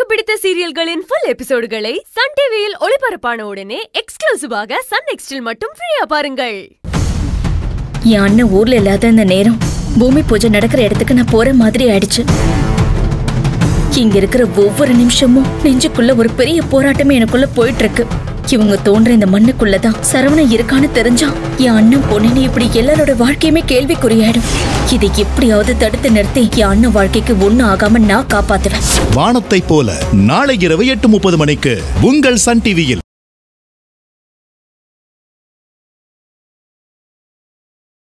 பிடித்த சீரியல்களின் full எபிசோடுகளை Sun டிவியில் ஒளிபரப்பான உடனே எக்ஸ்க்ளூசிவாக Sun NXTல் மட்டும் ஃப்ரீயா பாருங்கள். என் அண்ணன் ஊர்ல இல்லாத இந்த நேரம் பூமி பூஜை நடக்கிற இடத்துக்கு நான் போற மாதிரி ஆயிடுச்சு. இங்க இருக்கிற ஒவ்வொரு நிமிஷமும் நெஞ்சுக்குள்ள ஒரு பெரிய போராட்டமே எனக்குள்ள போயிட்டு இருக்கு. இவங்க தோன்ற இந்த மண்ணுக்குள்ளதான் சரவணன் இருக்கான்னு தெரிஞ்சா என் அண்ணன் பொண்ணுன்னு இப்படி எல்லாரோட வாழ்க்கையுமே கேள்விக்குறியாயிடும். இதை எப்படியாவது தடுத்து நிறுத்தி என் அண்ணன் வாழ்க்கைக்கு ஒண்ணு ஆகாம நான் காப்பாத்துவேன். வானத்தை போல நாளை இரவு 8:30 மணிக்கு உங்கள் சன் டிவியில்.